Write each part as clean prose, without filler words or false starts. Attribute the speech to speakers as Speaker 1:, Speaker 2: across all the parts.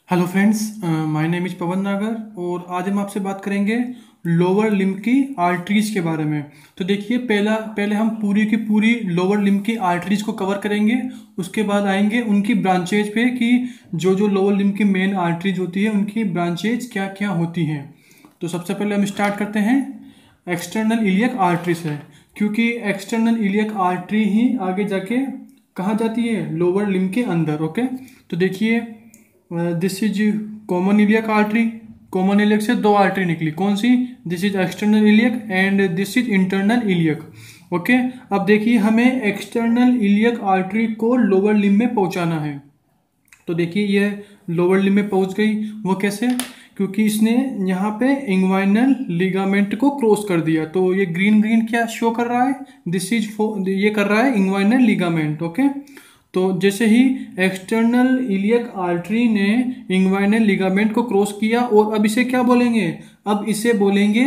Speaker 1: Hello friends, my name is Pawan Nagar और आज हम आपसे बात करेंगे लोअर लिम्ब की आर्टरीज के बारे में। तो देखिए, पहले हम पूरी की पूरी लोअर लिम्ब की आर्टरीज को कवर करेंगे। उसके बाद आएंगे उनकी ब्रांचेज पे कि जो जो लोअर लिम्ब की मेन आर्टरीज होती है उनकी ब्रांचेज क्या क्या होती हैं। तो सबसे पहले हम स्टार्ट करते हैं एक्सटर्नल इलियक आर्टरी से, क्योंकि एक्सटर्नल इलियक आर्टरी ही आगे जाके कहाँ जाती है, लोअर लिम्ब के अंदर। ओके, तो देखिए, this is common iliac artery. Common iliac से दो आर्टरी निकली, कौन सी? This is external iliac and this is internal iliac. Okay, अब देखिए, हमें एक्सटर्नल इलियक आर्टरी को लोअर लिम्ब में पहुंचाना है। तो देखिए, ये लोअर लिम्ब में पहुंच गई। वो कैसे? क्योंकि इसने यहाँ पे इंग्वाइनल लिगामेंट को क्रॉस कर दिया। तो ये ग्रीन ग्रीन क्या शो कर रहा है? दिस इज ये कर रहा है इंग्वाइनल लिगामेंट। ओके, तो जैसे ही एक्सटर्नल इलियक आर्टरी ने इंग्वाइनल लिगामेंट को क्रॉस किया, और अब इसे क्या बोलेंगे? अब इसे बोलेंगे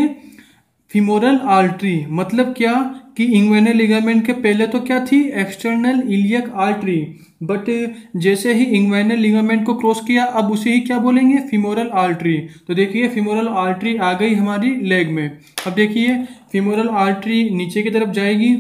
Speaker 1: फीमोरल आर्टरी। मतलब क्या कि इंग्वाइनल लिगामेंट के पहले तो क्या थी? एक्सटर्नल इलियक आर्टरी, बट जैसे ही इंग्वाइनल लिगामेंट को क्रॉस किया, अब उसे ही क्या बोलेंगे? Femoral artery. तो देखिए, फीमोरल आर्टरी आ गई हमारी लेग में। अब देखिए, फीमोरल आर्टरी नीचे की तरफ जाएगी,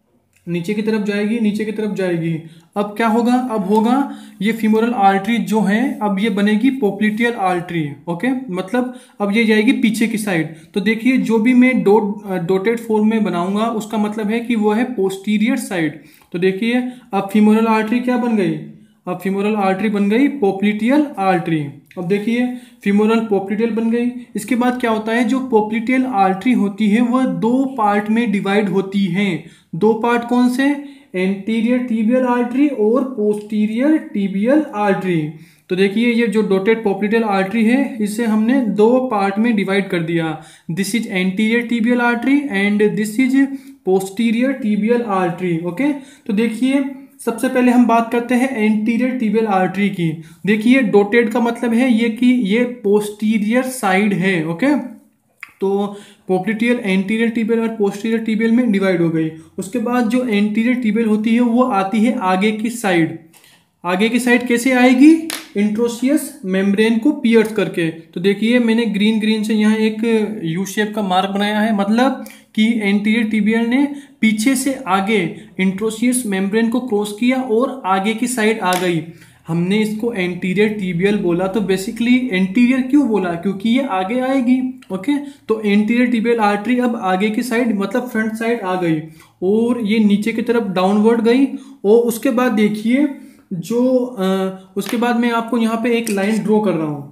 Speaker 1: नीचे की तरफ जाएगी, नीचे की तरफ जाएगी। अब क्या होगा? अब होगा ये फीमोरल आर्टरी जो है, अब ये बनेगी पोप्लिटियल आर्टरी। ओके, मतलब अब ये जाएगी पीछे की साइड। तो देखिए, जो भी मैं डॉटेड फॉर्म में बनाऊंगा उसका मतलब है कि वो है पोस्टीरियर साइड। तो देखिए, अब फीमोरल आर्टरी क्या बन गई? अब फीमोरल आर्टरी बन गई पोप्लिटियल आर्टरी। अब देखिए, फीमोरल पोप्लिटियल बन गई। इसके बाद क्या होता है? जो पोप्लिटियल आर्टरी होती है वह दो पार्ट में डिवाइड होती है। दो पार्ट कौन से? एंटीरियर टीबियल आर्टरी और पोस्टीरियर टीबियल आर्टरी। तो देखिए, ये जो डॉटेड पोप्लिटियल आर्टरी है इसे हमने दो पार्ट में डिवाइड कर दिया। This is anterior tibial artery and this is posterior tibial artery. Okay, तो देखिए, सबसे पहले हम बात करते हैं एंटीरियर टीबियल आर्टरी की। देखिए, डॉटेड का मतलब है ये कि ये पोस्टीरियर साइड है। ओके, तो पोप्लिटियल एंटीरियर टीबियल और पोस्टीरियर टीबियल में डिवाइड हो गई। उसके बाद जो एंटीरियर टीबियल होती है वो आती है आगे की साइड। आगे की साइड कैसे आएगी? इंट्रोसियस मेम्ब्रेन को पियर्स करके। तो देखिए, मैंने ग्रीन ग्रीन से यहाँ एक यू शेप का मार्क बनाया है, मतलब कि एंटीरियर टीबियल ने पीछे से आगे इंट्रोसियस मेम्ब्रेन को क्रॉस किया और आगे की साइड आ गई। हमने इसको एंटीरियर टीबियल बोला। तो बेसिकली एंटीरियर क्यों बोला? क्योंकि ये आगे आएगी। ओके, तो एंटीरियर टीबियल आर्टरी अब आगे की साइड मतलब फ्रंट साइड आ गई और ये नीचे की तरफ डाउनवर्ड गई। और उसके बाद देखिए, जो उसके बाद मैं आपको यहाँ पे एक लाइन ड्रॉ कर रहा हूं।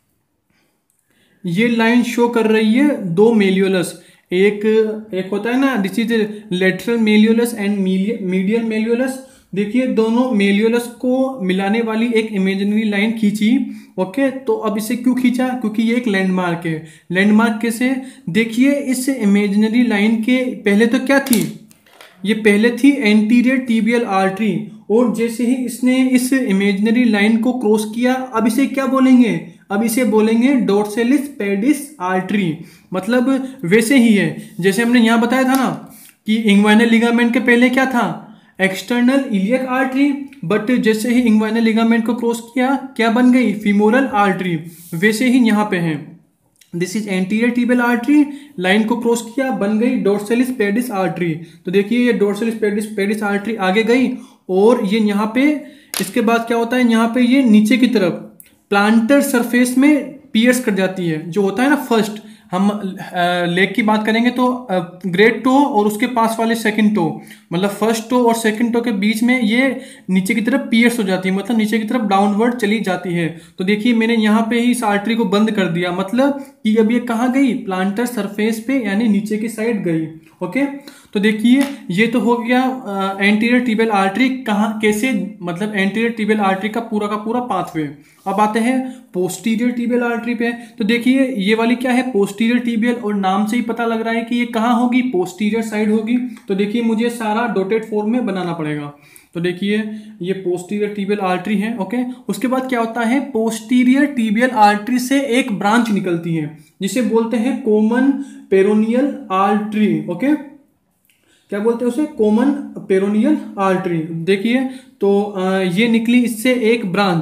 Speaker 1: ये लाइन शो कर रही है दो मेल्यूलस। एक होता है ना, this is lateral malleolus and medial malleolus. देखिए, दोनों मेल्यूलस को मिलाने वाली एक इमेजिनरी लाइन खींची। ओके, तो अब इसे क्यों खींचा? क्योंकि ये एक लैंडमार्क है। लैंडमार्क कैसे? देखिए, इस इमेजिनरी लाइन के पहले तो क्या थी? ये पहले थी एंटीरियर टीबियल आर्टरी, और जैसे ही इसने इस इमेजिनरी लाइन को क्रॉस किया, अब इसे क्या बोलेंगे? अब इसे बोलेंगे डोर्सेलिस पेडिस आर्टरी। मतलब वैसे ही है जैसे हमने यहां बताया था ना कि इंग्वाइनल लिगामेंट के पहले क्या था? एक्सटर्नल इलियक आर्टरी, बट जैसे ही इंग्वाइनल लिगामेंट को क्रॉस किया, क्या बन गई? Femoral artery. वैसे ही यहां पे है, this is anterior tibial artery, line को क्रॉस किया, बन गई डोर्सेलिस पेडिस आर्टरी। तो देखिए, ये डोर्सेलिस पेडिस आर्टरी आगे गई और ये यहाँ पे, इसके बाद क्या होता है? यहाँ पे ये नीचे की तरफ प्लांटर सरफेस में पियर्स कर जाती है। जो होता है ना फर्स्ट, हम लेग की बात करेंगे तो ग्रेट टो और उसके पास वाले सेकंड टो, मतलब फर्स्ट टो और सेकंड टो के बीच में ये नीचे की तरफ पियर्स हो जाती है, मतलब नीचे की तरफ डाउनवर्ड चली जाती है। तो देखिए, मैंने यहाँ पे ही इस आर्टरी को बंद कर दिया, मतलब कि अब ये कहाँ गई? प्लांटर सरफेस पे, यानी नीचे की साइड गई। ओके, तो देखिए, ये तो हो गया एंटीरियर टीबियल आर्टरी कहाँ कैसे, मतलब एंटीरियर टीबियल आर्टरी का पूरा पाथवे। अब आते हैं पोस्टीरियर टीबियल आर्टरी पे। तो देखिए, ये वाली क्या है? पोस्टीरियर टीबियल, और नाम से ही पता लग रहा है कि ये कहाँ होगी? पोस्टीरियर साइड होगी। तो देखिए, मुझे सारा डॉटेड फॉर्म में बनाना पड़ेगा। तो देखिए, ये पोस्टीरियर टीबियल आर्टरी है। ओके, उसके बाद क्या होता है? पोस्टीरियर टीबियल आर्टरी से एक ब्रांच निकलती है जिसे बोलते हैं कॉमन पेरोनियल आर्टरी। ओके, क्या बोलते हैं उसे? Common peroneal artery. देखिए, तो ये निकली इससे एक ब्रांच,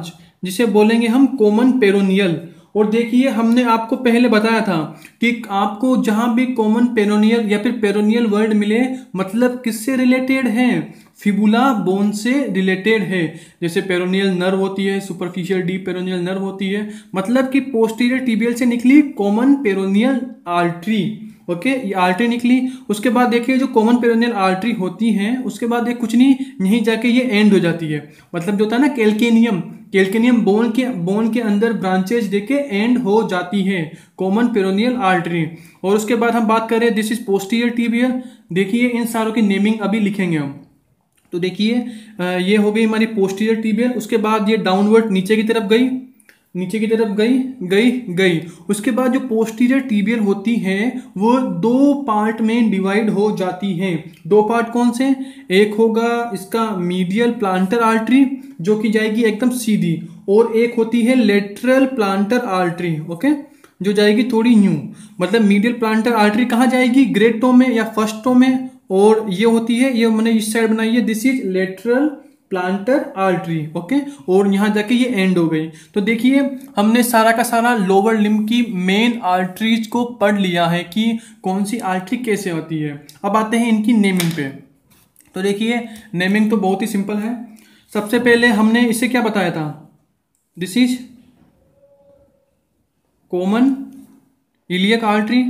Speaker 1: जिसे बोलेंगे हम कॉमन पेरोनियल। और देखिए हमने आपको पहले बताया था कि आपको जहां भी कॉमन पेरोनियल या फिर पेरोनियल वर्ड मिले मतलब किससे रिलेटेड है, फिबुला बोन से रिलेटेड है। जैसे पेरोनियल नर्व होती है, सुपरफिशियल डीप पेरोनियल नर्व होती है, मतलब कि पोस्टीरियर टिबियल से निकली कॉमन पेरोनियल आर्टरी। ओके, ये आर्टरी निकली। उसके बाद देखिए जो कॉमन पेरोनियल आर्टरी होती है उसके बाद ये कुछ नहीं, यहीं जाके ये एंड हो जाती है। मतलब जो होता है ना कैल्केनियम, कैल्केनियम बोन के अंदर ब्रांचेज देके एंड हो जाती है कॉमन पेरोनियल आर्टरी। और उसके बाद हम बात करें दिस इज पोस्टीरियर टिबियल। देखिए इन सारों की नेमिंग अभी लिखेंगे हम। तो देखिए ये हो गई हमारी पोस्टीरियर टिबियल। उसके बाद ये डाउनवर्ड नीचे की तरफ गई, नीचे की तरफ गई गई गई। उसके बाद जो पोस्टीरियर टिबियल होती है वो दो पार्ट में डिवाइड हो जाती है। दो पार्ट कौन से, एक होगा इसका मीडियल प्लांटर आर्टरी जो कि जाएगी एकदम सीधी, और एक होती है लेटरल प्लांटर आर्टरी। ओके, जो जाएगी थोड़ी यूं। मतलब मीडियल प्लांटर आर्टरी कहाँ जाएगी, ग्रेट टो में या फर्स्ट टो में, और ये होती है, ये मैंने इस साइड बनाई है, this is lateral plantar artery. Okay, और यहां जाके ये एंड हो गई। तो देखिए हमने सारा का सारा लोअर लिम्ब की मेन आर्टरीज को पढ़ लिया है कि कौन सी आर्टरी कैसे होती है। अब आते हैं इनकी नेमिंग पे। तो देखिए नेमिंग तो बहुत ही सिंपल है। सबसे पहले हमने इसे क्या बताया था, this is common iliac artery.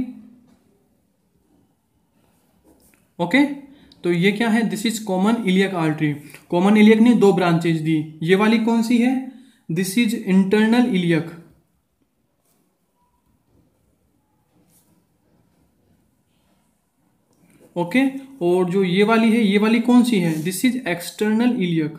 Speaker 1: Okay, तो ये क्या है, this is common iliac artery. Common iliac ने दो ब्रांचेज दी, ये वाली कौन सी है, this is internal iliac. Okay, और जो ये वाली है, ये वाली कौन सी है, this is external iliac.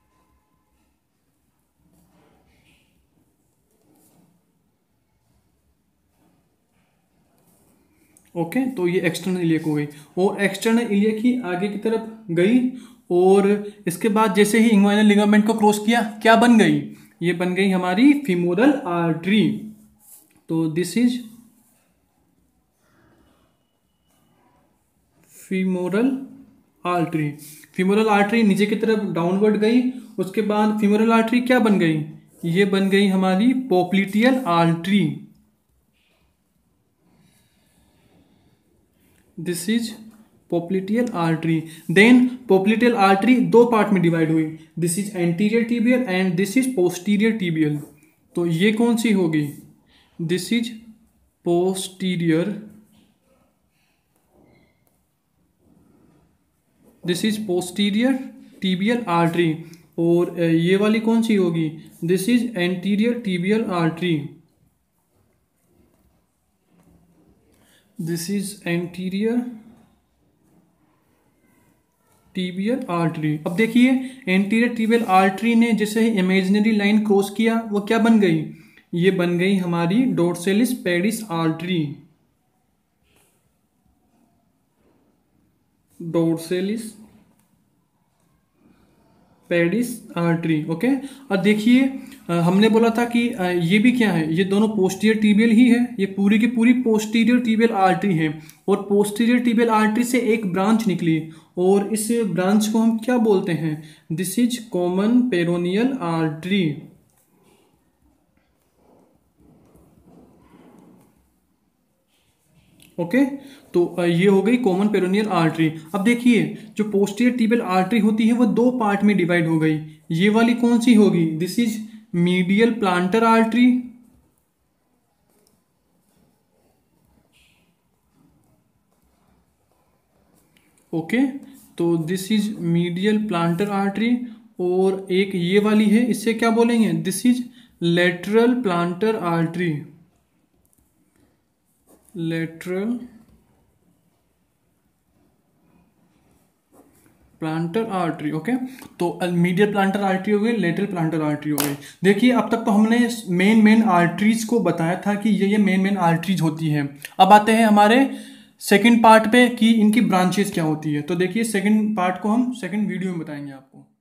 Speaker 1: Okay, तो ये एक्सटर्नल इलियक हो गई। और एक्सटर्नल इलियक ही आगे की तरफ गई, और इसके बाद जैसे ही इंग्वाइनल लिगामेंट को क्रॉस किया, क्या बन गई, ये बन गई हमारी फीमोरल आर्टरी। तो this is femoral artery. Femoral artery नीचे की तरफ डाउनवर्ड गई। उसके बाद फीमोरल आर्टरी क्या बन गई, ये बन गई हमारी popliteal artery. This is popliteal artery. Then popliteal artery दो पार्ट में डिवाइड हुई, this is anterior tibial and this is posterior tibial. तो ये कौन सी होगी, this is posterior, this is posterior tibial artery. और ये वाली कौन सी होगी, this is anterior tibial artery. This is anterior tibial artery. अब देखिए एंटीरियर टिबियल आर्टरी ने जैसे ही इमेजिनरी लाइन क्रॉस किया, वो क्या बन गई, ये बन गई हमारी dorsalis pedis artery. Dorsalis pedis artery. Okay, और देखिए हमने बोला था कि ये भी क्या है, ये दोनों पोस्टीरियर टिबियल ही है, ये पूरी की पूरी पोस्टीरियर टिबियल आर्टरी है। और पोस्टीरियर टिबियल आर्टरी से एक ब्रांच निकली, और इस ब्रांच को हम क्या बोलते हैं, this is common peroneal artery. Okay, तो ये हो गई कॉमन पेरोनियल आर्टरी। अब देखिए जो पोस्टीरियर टिबियल आर्टरी होती है वो दो पार्ट में डिवाइड हो गई, ये वाली कौन सी होगी, this is medial plantar artery. Okay, तो this is medial plantar artery. और एक ये वाली है, इससे क्या बोलेंगे, this is lateral plantar artery. Lateral plantar artery. Okay, तो मीडियल प्लांटर आर्टरी हो गई, लेटरल प्लांटर आर्टरी हो गई। देखिए अब तक तो हमने मेन आर्टरीज को बताया था कि ये मेन आर्टरीज होती हैं। अब आते हैं हमारे सेकंड पार्ट पे कि इनकी ब्रांचेस क्या होती है। तो देखिए सेकंड पार्ट को हम सेकंड वीडियो में बताएंगे आपको।